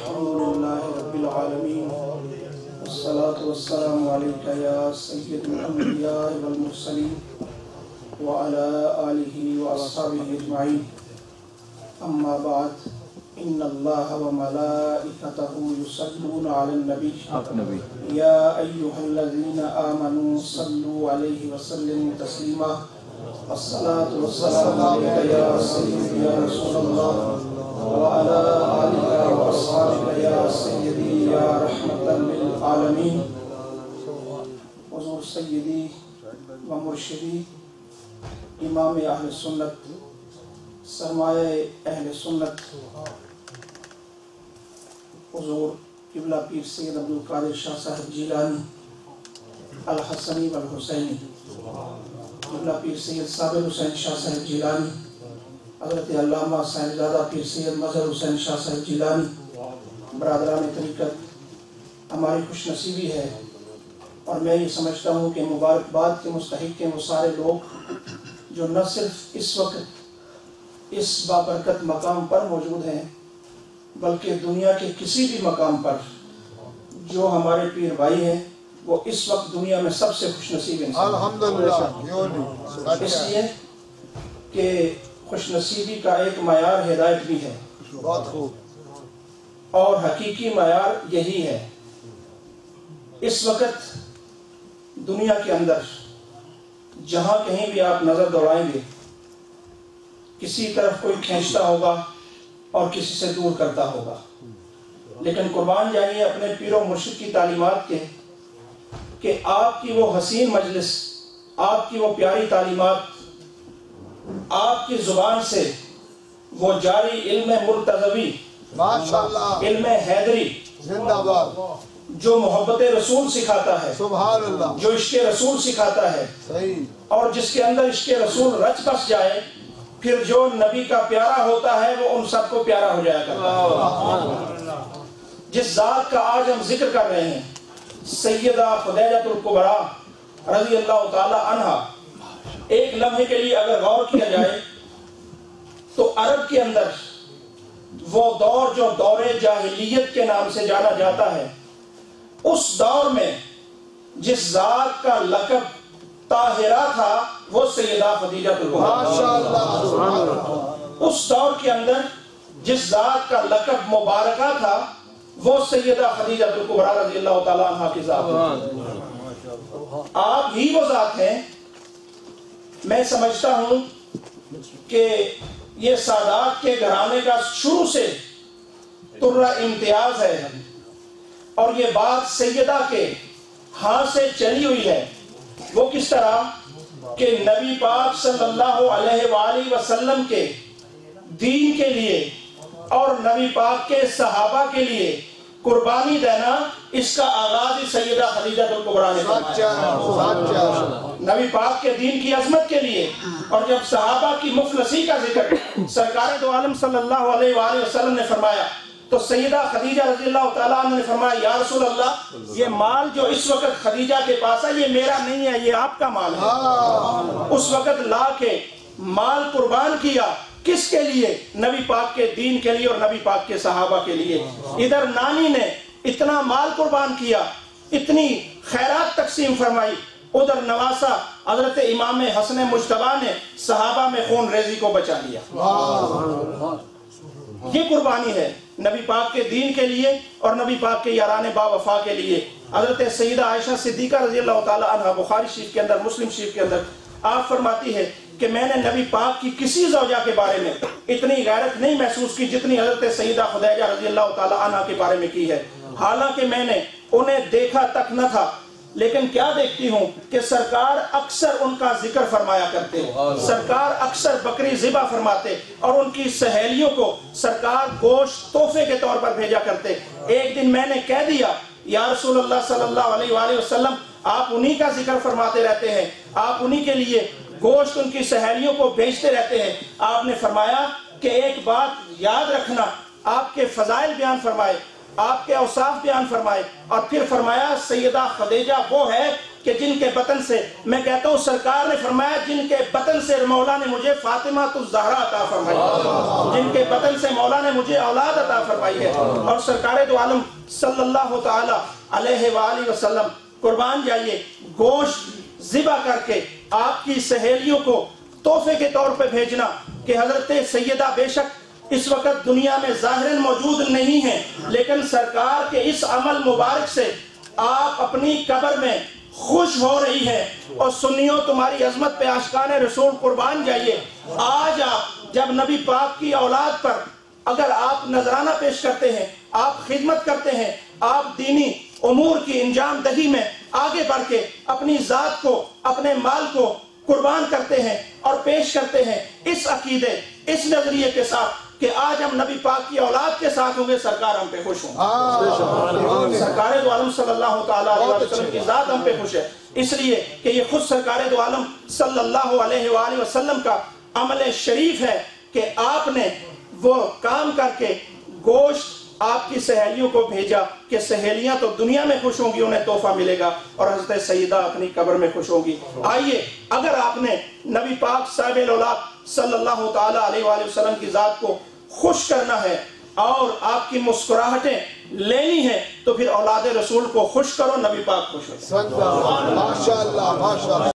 الحمدللہ رب العالمین والصلاة والسلام علیکہ یا سید الانبیاء والمرسلین وعلی آلہ واصحابہ اجمعین اما بعد ان اللہ وملائکتہ یصلون علی النبی یا ایہا الذین آمنوا صلوا علیہ وسلموا تسلیما الصلاة والسلام علیکہ یا سیدی یا رسول اللہ وعلى آلك وأصحابك يا سيدي يا رحمة للعالمين حضور سیدی و مرشدی امام اہل سنت سرمایہ اہل سنت حضور قبلہ پیر سید عبدالقادر شاہ صاحب جیلانی الحسنی والحسینی قبلہ پیر سید صابر حسین شاہ صاحب جیلانی حضرت علامہ صاحبزادہ پیر سید مظہر حسین شاہ صاحب جیلانی برادران طریقت ہماری خوش نصیبی ہے اور میں یہ سمجھتا ہوں کہ مبارکباد کے مستحق ہیں وہ سارے لوگ جو نہ صرف اس وقت اس بابرکت مقام پر موجود ہیں بلکہ دنیا کے کسی بھی مقام پر جو ہمارے پیر بھائی ہیں وہ اس وقت دنیا میں سب سے خوش نصیب ہیں الحمدللہ، اس لیے کہ خوش نصیبی کا ایک معیار ہدایت بھی ہے اور حقیقی معیار یہی ہے۔ اس وقت دنیا کے اندر جہاں کہیں بھی آپ نظر دوڑائیں گے کسی طرف کوئی کھینچتا ہوگا اور کسی سے دور کرتا ہوگا، لیکن قربان جائیے اپنے پیر و مرشد کی تعلیمات کے کہ آپ کی وہ حسین مجلس، آپ کی وہ پیاری تعلیمات، آپ کی زبان سے وہ جاری علم مرتضوی، علم حیدری جو محبت رسول سکھاتا ہے، سبحان اللہ، جو عشق رسول سکھاتا ہے، اور جس کے اندر عشق رسول رچ بس جائے پھر جو نبی کا پیارا ہوتا ہے وہ ان سب کو پیارا ہو جایا کرتا ہے۔ جس ذات کا آج ہم ذکر کر رہے ہیں سیدہ خدیجہ الکبریٰ رضی اللہ تعالی عنہا، ایک لمحے کے لیے اگر غور کیا جائے تو عرب کے اندر وہ دور جو دور جاہلیت کے نام سے جانا جاتا ہے، اس دور میں جس ذات کا لقب طاہرہ تھا وہ سیدہ خدیجہ اس دور کے اندر جس ذات کا لقب مبارکہ تھا وہ سیدہ خدیجہ الکبریٰ رضی اللہ تعالیٰ عنہ کی ذات۔ آپ ہی وہ ذات ہیں، میں سمجھتا ہوں کہ یہ سادات کے گھرانے کا شروع سے ترہ امتیاز ہے اور یہ بات سیدہ کے ہاں سے چلی ہوئی ہے۔ وہ کس طرح کہ نبی پاک صلی اللہ علیہ وآلہ وسلم کے دین کے لیے اور نبی پاک کے صحابہ کے لیے قربانی دینا، اس کا آغاز ہی سیدہ خدیجہ الکبریٰ نے فرمایا۔ نبی پاک کے دین کی عظمت کے لیے، اور جب صحابہ کی مفلسی کا ذکر سرکار دو عالم صلی اللہ علیہ وآلہ وسلم نے فرمایا تو سیدہ خدیجہ رضی اللہ تعالیٰ عنہ نے فرمایا یا رسول اللہ، یہ مال جو اس وقت خدیجہ کے پاس ہے یہ میرا نہیں ہے، یہ آپ کا مال ہے۔ اس وقت لا کے مال قربان کیا، کس کے لیے؟ نبی پاک کے دین کے لیے اور نبی پاک کے صحابہ کے لیے۔ ادھر نانی نے اتنا مال قربان کیا، اتنی خیرات تقسیم فرمائی، ادھر نواسا حضرت امام حسن مجتبیٰ نے صحابہ میں خون ریزی کو بچا لیا۔ یہ قربانی ہے نبی پاک کے دین کے لیے اور نبی پاک کے یاران با وفا کے لیے۔ حضرت سیدہ عائشہ صدیقہ رضی اللہ تعالی عنہ بخاری شریف کے اندر، مسلم شریف کے اندر آپ فرماتی ہے کہ میں نے نبی پاک کی کسی زوجہ کے بارے میں اتنی غیرت نہیں محسوس کی جتنی حضرت سیدہ خدیجہ رضی اللہ تعالی عنہ کے بارے میں کی ہے۔ حالانکہ میں نے انہیں دیکھا تک نہ تھا، لیکن کیا دیکھتی ہوں کہ سرکار اکثر ان کا ذکر فرمایا کرتے، سرکار اکثر بکری ذبح فرماتے اور ان کی سہیلیوں کو سرکار گوشت تحفے کے طور پر بھیجا کرتے۔ ایک دن میں نے کہہ دیا یا رسول اللہ صلی اللہ علیہ وآلہ وسلم، آپ انہی کا ذکر فرماتے رہتے ہیں، آپ انہی کے لیے گوشت ان کی سہیلیوں کو بھیجتے رہتے ہیں۔ آپ نے فرمایا کہ ایک بات یاد رکھنا، آپ کے فضائل بیان فرمائے، آپ کے اوصاف بیان فرمائے، اور پھر فرمایا سیدہ خدیجہ وہ ہے کہ جن کے بطن سے، میں کہتا ہوں سرکار نے فرمایا جن کے بطن سے مولا نے مجھے فاطمہ الزہرا عطا فرمائی ہے، جن کے بطن سے مولا نے مجھے اولاد عطا فرمائی ہے۔ اور سرکار دو عالم صلی اللہ تعالی علیہ وآلہ وسلم قربان جائیے گوشت ذبح کر کے آپ کی سہیلیوں کو تحفے کے طور پہ بھیجنا کہ حضرت سیدہ بے شک اس وقت دنیا میں ظاہراً موجود نہیں ہیں، لیکن سرکار کے اس عمل مبارک سے آپ اپنی قبر میں خوش ہو رہی ہے، اور سنیوں تمہاری عظمت پہ عاشقان رسول قربان جائیے۔ آج آپ جب نبی پاک کی اولاد پر اگر آپ نذرانہ پیش کرتے ہیں، آپ خدمت کرتے ہیں، آپ دینی امور کی انجام دہی میں آگے بڑھ کے اپنی ذات کو، اپنے مال کو قربان کرتے ہیں اور پیش کرتے ہیں اس عقیدے، اس نظریے کے ساتھ کہ آج ہم نبی پاک کی اولاد کے ساتھ ہوں گے، سرکار ہم پہ خوش ہوں، سرکار دو عالم صلی اللہ تعالیٰ علیہ وسلم کی ذات ہم پہ خوش ہے، اس لیے کہ یہ خود سرکار دو عالم صلی اللہ علیہ وآلہ وسلم کا عمل شریف ہے کہ آپ نے وہ کام کر کے گوشت آپ کی سہیلیوں کو بھیجا کہ سہیلیاں تو دنیا میں خوش ہوں گی، انہیں تحفہ ملے گا، اور حضرت سیدہ اپنی قبر میں خوش ہوگی۔ آئیے اگر آپ نے نبی پاک صاحب الاولاد صلی اللہ تعالیٰ علیہ وآلہ وسلم کی ذات کو خوش کرنا ہے اور آپ کی مسکراہٹیں لینی ہے تو پھر اولاد رسول کو خوش کرو، نبی پاک خوش ہو۔ ماشاءاللہ ماشاءاللہ۔